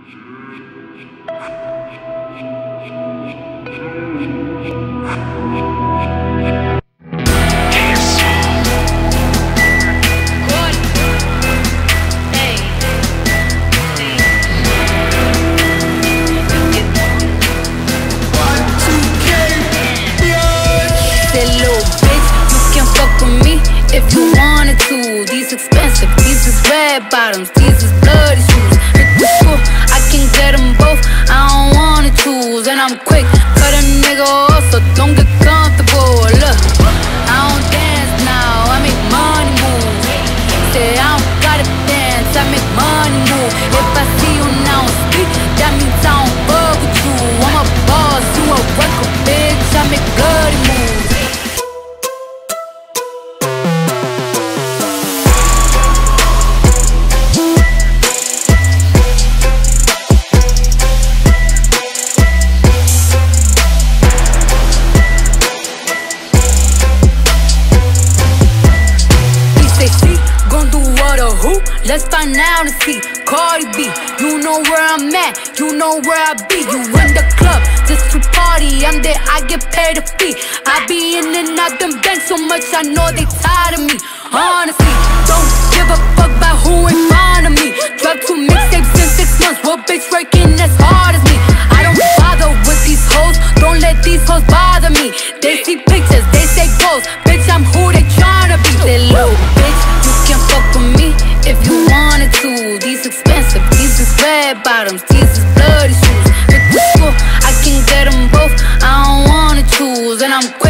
If you wanted to, these expensive, these is red bottoms, these is bloody shoes. Hit the school, I can get them both, I don't wanna choose. And I'm quick, cut a nigga off, so don't get comfortable. Look, I don't dance now, I make money move. Say I don't gotta dance, I make money move. If I see you now speak, that means I don't fuck with you. I'm a boss, you a worker, bitch, I make bloody moves. Let's find out and see. Cardi B, you know where I'm at, you know where I be. You in the club just to party, I'm there, I get paid a fee. I be in and out them banks so much, I know they tired of me. Honestly, don't give a fuck about who in front of me. Drop 2 mixtapes in 6 months, what bitch working as hard as me? I don't bother with these hoes, don't let these hoes bother me. They see pictures, they say goals, bitch I'm who they tryna be. Say low, bitch, you can fuck with me if you wanted to. These expensive, these is red bottoms, these is bloody shoes. Hit the school, I can get them both, I don't wanna choose. And I'm quick.